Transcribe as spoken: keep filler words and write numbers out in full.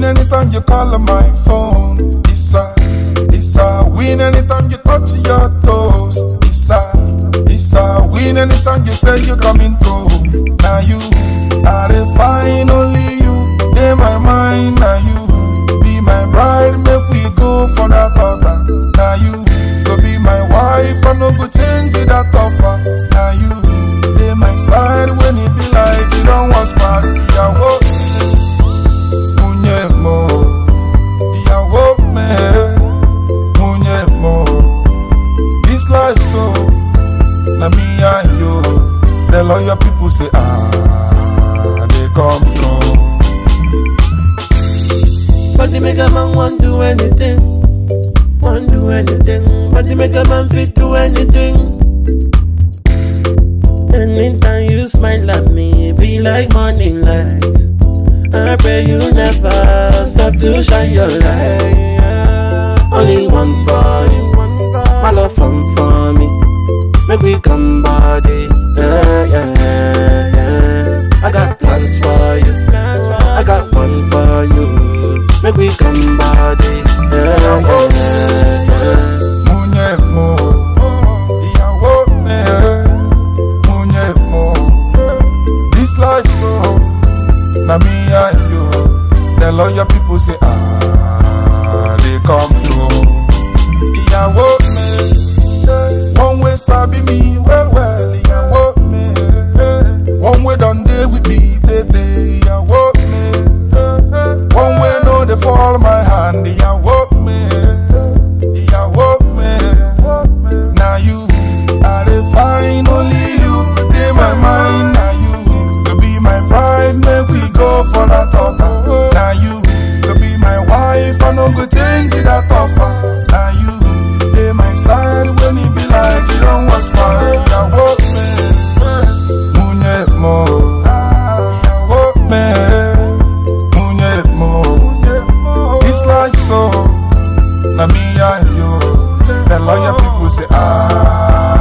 anytime you call on my phone. It's a, it's a win anytime you touch your toes. It's a, it's a win anytime you say you're coming through. Now you are the fine, only you. In my mind, now you be my bride. Make we go for that altar. Now you go be my wife. I no go change that offer. Now you dey my side when it be like you don't want spicy. Ìyàwó munye mo, ìyàwó me munye mo. This life so, na me and you. Tell all your people say ah, they come through. But they make a man want do anything, want do anything. But they make a man fit do anything. Anytime you smile at me, it be like morning light. I pray you never stop to shine your light. Only one for you, my love from for me. Make we come body, yeah, yeah, yeah. I got plans for you, I got one for you. Make we come body, yeah, yeah, yeah. Munye mo, ìyàwó me, munye mo. This life so, na me and you. Tell all your people say ah, they come through. Ìyàwó me, one way sabi me well well. Ìyàwó me, one way done day with me day day. Ìyàwó me, one way no they fall my hand. Ìyàwó me, ìyàwó me. Now you are the fine, only you. Dey my mind, now you to be my bride. Make we go for that altar. Now you to be my wife. I no go change that offer. Now you dey my side when it be like you don't want spice. Ìyàwó me, munye mo. Ìyàwó me, munye mo. This life so, na me and you. Tell all your people say ah.